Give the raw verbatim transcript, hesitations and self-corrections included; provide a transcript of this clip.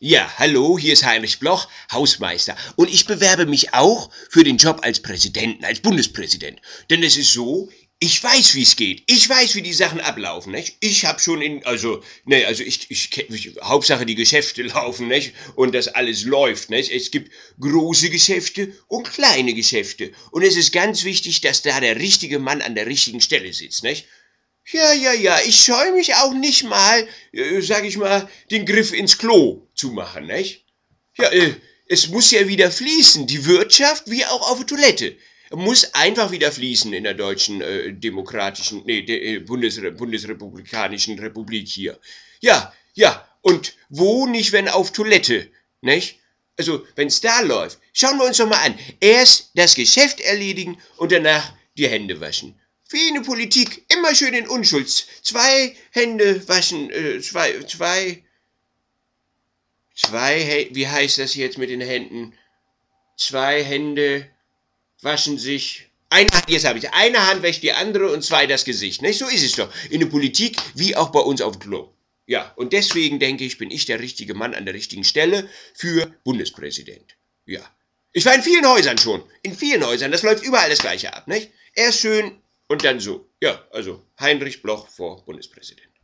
Ja, hallo, hier ist Heinrich Bloch, Hausmeister. Und ich bewerbe mich auch für den Job als Präsidenten, als Bundespräsident. Denn es ist so, ich weiß, wie es geht. Ich weiß, wie die Sachen ablaufen, nicht? Ich habe schon in, also, ne, also ich, ich kenne mich, Hauptsache die Geschäfte laufen, nicht? Und das alles läuft, nicht? Es gibt große Geschäfte und kleine Geschäfte. Und es ist ganz wichtig, dass da der richtige Mann an der richtigen Stelle sitzt, nicht? Ja, ja, ja, ich scheue mich auch nicht mal, äh, sag ich mal, den Griff ins Klo zu machen, nicht? Ja, äh, es muss ja wieder fließen, die Wirtschaft wie auch auf die Toilette. Muss einfach wieder fließen in der deutschen äh, demokratischen, nee, de, äh, Bundesre bundesrepublikanischen Republik hier. Ja, ja, und wo nicht, wenn auf Toilette, nicht? Also, wenn's da läuft, schauen wir uns doch mal an. Erst das Geschäft erledigen und danach die Hände waschen. Wie in der Politik, immer schön in Unschuld. Zwei Hände waschen, äh, zwei, zwei, zwei, wie heißt das jetzt mit den Händen? Zwei Hände waschen sich. Eine Hand, jetzt habe ich, eine Hand wäscht die andere und zwei das Gesicht. Nicht? So ist es doch. In der Politik wie auch bei uns auf dem Klo. Ja, und deswegen denke ich, bin ich der richtige Mann an der richtigen Stelle für Bundespräsident. Ja. Ich war in vielen Häusern schon. In vielen Häusern. Das läuft überall das Gleiche ab, nicht? Erst schön und dann so. Ja, also Heinrich Bloch vor Bundespräsident.